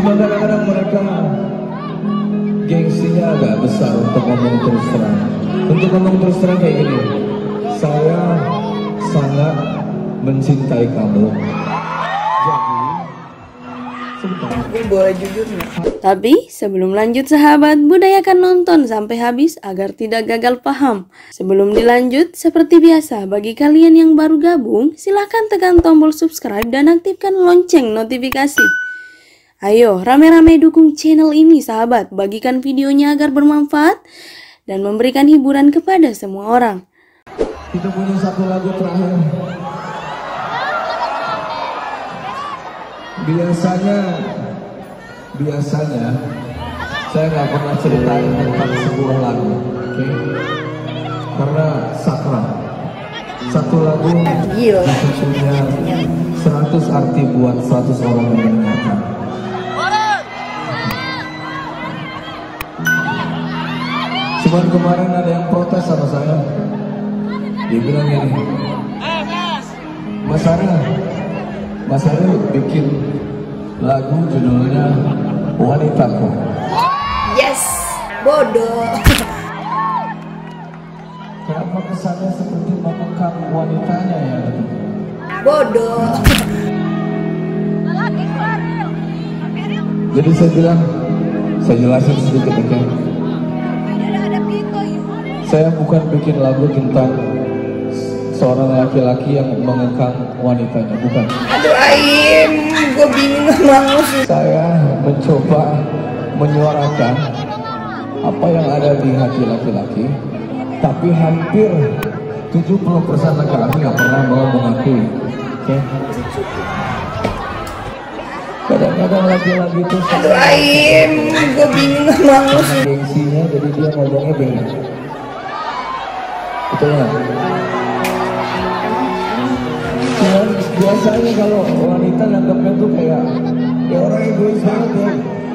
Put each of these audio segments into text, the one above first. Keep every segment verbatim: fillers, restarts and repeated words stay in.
Cuma kadang-kadang mereka gengsinya agak besar untuk ngomong terus terang. Untuk ngomong terus terang kayak gini, saya sangat mencintai kamu. Jadi, sebentar. Gue boleh jujur nih. Tapi sebelum lanjut sahabat, budayakan nonton sampai habis agar tidak gagal paham. Sebelum dilanjut, seperti biasa bagi kalian yang baru gabung, silahkan tekan tombol subscribe dan aktifkan lonceng notifikasi. Ayo rame-rame dukung channel ini sahabat, bagikan videonya agar bermanfaat dan memberikan hiburan kepada semua orang. Kita punya satu lagu terakhir. Biasanya, biasanya saya nggak pernah ceritain tentang sebuah lagu, oke? Okay? Karena sakral. Satu lagu punya seratus arti buat seratus orang yang mendengarkan. Cuman kemarin ada yang protes sama saya. Dia bilang gini, Mas Arya, Mas Arya bikin lagu judulnya Wanitaku. Yes, bodoh. Kenapa kesannya seperti mengekang wanitanya ya? Bodoh. Jadi saya bilang, saya jelasin sedikit oke. Okay? Saya bukan bikin lagu tentang seorang laki-laki yang mengekang wanitanya, bukan. Aduh Aim, gue bingung banget. Saya mencoba menyuarakan apa yang ada di hati laki-laki, tapi hampir tujuh puluh persen laki-laki nggak pernah mau mengakui. Oke? Okay? Kadang-kadang laki-laki itu aduh Aim, gue bingung banget. gengsinya, jadi dia ngomongnya bingung. Betul nggak? Cuman biasanya kalau wanita nangkepnya tuh kayak ya orang egois banget ya.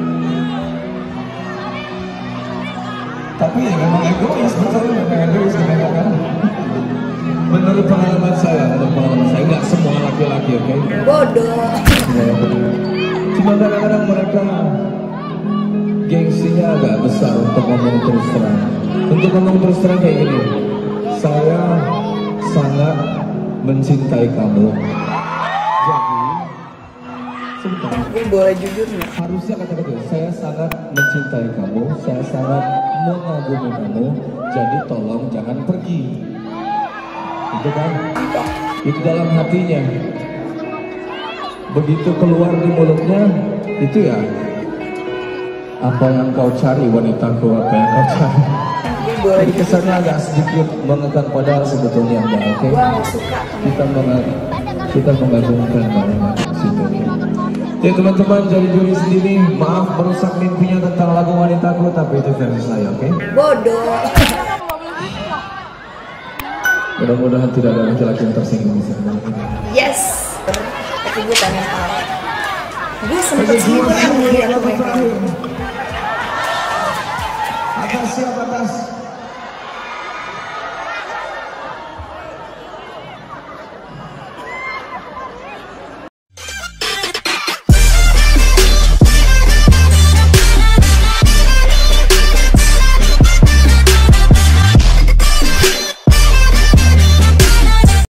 Tapi ya memang egois, betul memang egois kadang-kadang. Menurut pengalaman saya, menurut pengalaman saya nggak semua laki-laki, oke? Okay? Bodoh. Cuma kadang-kadang mereka gengsinya agak besar untuk ngomong terus terang. Untuk ngomong terus terang kayak gini, saya sangat mencintai kamu. Jadi, sebentar. Gue boleh jujur nih. Harusnya kata-kata, saya sangat mencintai kamu, saya sangat mengagumi kamu. Jadi tolong jangan pergi. Itu kan? Itu dalam hatinya. Begitu keluar di mulutnya, itu ya. Apa yang kau cari wanitaku, apa yang kau cari. Jadi kesannya agak sedikit mengekang, padahal sebetulnya enggak, oke? Okay? Kita meng kita mengagumkan banget situ. Jadi teman-teman jadi juri sendiri, maaf merusak mimpinya tentang lagu Wanitaku, tapi itu versi saya, oke? Okay? Bodoh. Mudah-mudahan tidak ada laki-laki yang tersinggung di sana. Yes. Tapi gue pengen tahu. Gue sempet sih ngeliat mereka. Atas siap atas.